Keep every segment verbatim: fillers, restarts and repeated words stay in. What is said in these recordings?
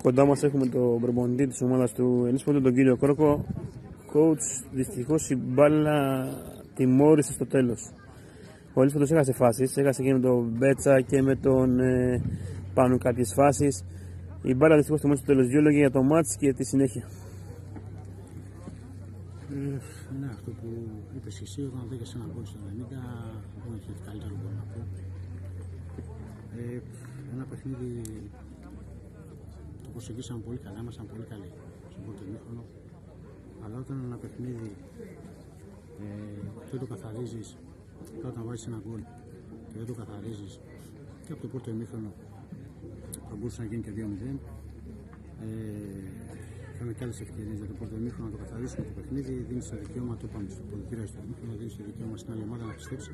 Κοντά μας έχουμε τον προπονητή της ομάδας του Ενίσπορτ, τον κύριο Κρόκο. Coach, δυστυχώς η μπάλα τιμώρησε στο τέλος. Ο Ενίσπορτ έχασε φάσεις, έχασε και με τον Μπέτσα και με τον ε, Πάνου κάποιες φάσεις. Η μπάλα δυστυχώς τιμώρησε στο τέλος. Δύο λόγια για το μάτς και τη συνέχεια. Ε, ναι, αυτό που είπες εσύ, όταν δέχεσαι ένα γκολ στο ενενήντα, δεν έχει καλύτερο μπορώ να πω. Ε, ένα παιχνίδι το προσεγγίσαμε πολύ καλά, ήμασταν πολύ καλοί στον πρώτο ημίχρονο. Αλλά όταν ένα παιχνίδι ε, δεν το καθαρίζεις και όταν βάζεις ένα γκολ και δεν το καθαρίζεις και από το πρώτο ημίχρονο θα μπορούσε να γίνει και δύο μηδέν. Ε, Είχαμε και άλλες ευκαιρίες για το πρώτο ημίχρονο να το καθαρίσουμε το παιχνίδι. Δίνει το δικαίωμα, το είπαμε στο ποδητήριο στο ημίχρονο, δίνει το δικαίωμα στην άλλη ομάδα να πιστέψει.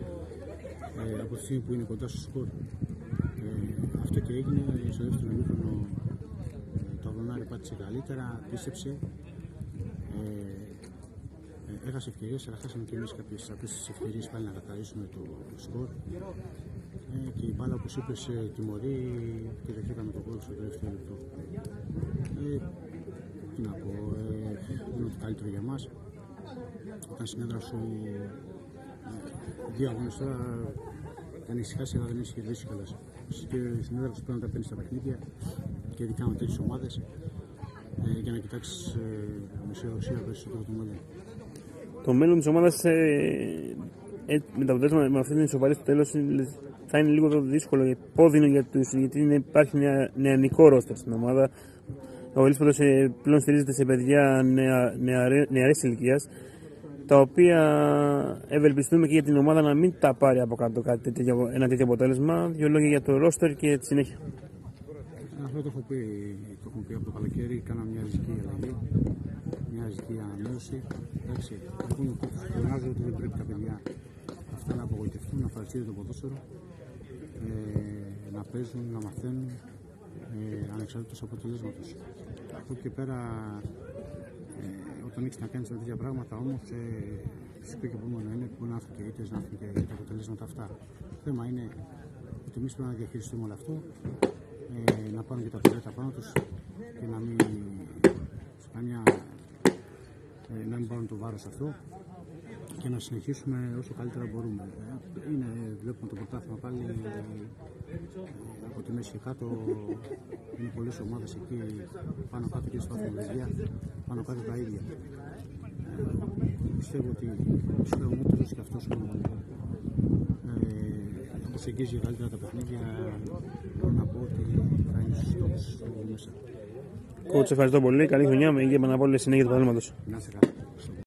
Ε, από τη στιγμή που είναι κοντά στο σκορ. Ε, αυτό και έγινε. Στο δεύτερο ημίχρονο ε, το Αβωνάρι πάτησε καλύτερα, πίστεψε. Ε, ε, έχασε ευκαιρίες, αλλά χάσαμε και εμείς κάποιες αυτές τις ευκαιρίες πάλι να καθαρίσουμε το σκορ. Ε, και η μπάλα, όπως είπες, τιμωρεί και δεχτήκαμε το γκολ στο τελευταίο λεπτό. Ε, Τι να πω, ε, είναι το καλύτερο για μας. Όταν συνέδρασου ε, δύο αγώνες τώρα, δεν έχει χάσει, αλλά δεν έχει κερδίσει κιόλας. Και συνέδρασου πρέπει να τα παίρνει στα παιχνίδια και ειδικά με τέτοιες ομάδες ε, για να κοιτάξεις ε, με αισιοδοξία πες στο πρώτο μέλλον. Το μέλλον της ομάδας ε, ε, με, τα με αυτή την ισοπαλία στο τέλος θα είναι λίγο δύσκολο, πόδινο για τους, γιατί είναι, υπάρχει μια νεανικό ρόστερ στην ομάδα. Ο Ενίσπορτ πλέον στηρίζεται σε παιδιά νεα, νεαρέ, νεαρές ηλικίας, τα οποία ευελπιστούμε και για την ομάδα να μην τα πάρει από κάτω κάτι τέτοιο, ένα τέτοιο αποτέλεσμα. Δύο λόγια για το ρόστερ και τη συνέχεια. Αυτό το έχω πει, το έχω πει από το καλοκαίρι. Κάναμε μια ριζική αλλαγή, μια ριζική ανανέωση. Εντάξει, έχουν φωνάζει ότι δεν πρέπει τα παιδιά αυτά να απογοητευτούν, να παρατηρούν το ποδόσφαιρο, ε, να παίζουν, να μαθαίνουν. Ε, ανεξαρτήτως αποτελέσματος. Από εκεί και πέρα, ε, όταν έχεις να κάνεις με τέτοια πράγματα, όμως ε, φυσικό και επόμενο είναι που να έρθουν και ήττες, να έρθουν και τα αποτελέσματα αυτά. Το θέμα είναι ότι εμείς πρέπει να διαχειριστούμε όλο αυτό, ε, να πάρουν και τα παιδιά πάνω τους και να μην, σε καμιά, ε, να μην πάρουν το βάρος αυτό και να συνεχίσουμε όσο καλύτερα μπορούμε. Είναι, βλέπουμε το πρωτάθλημα πάλι από τη μέση και κάτω, είναι πολλές ομάδες εκεί πάνω κάτω και στα παιδιά, πάνω κάτω τα ίδια. Ε, πιστεύω ότι ο Μούτρος και αυτός που ε, προσεγγίζει καλύτερα τα παιχνίδια, μπορώ να πω ότι θα είναι στους στόχους μέσα. Κότς, ευχαριστώ πολύ. Καλή χρονιά με υγεία, επαναπόλυση συνέχεια του πρωταθλήματος. Να είσαι καλά.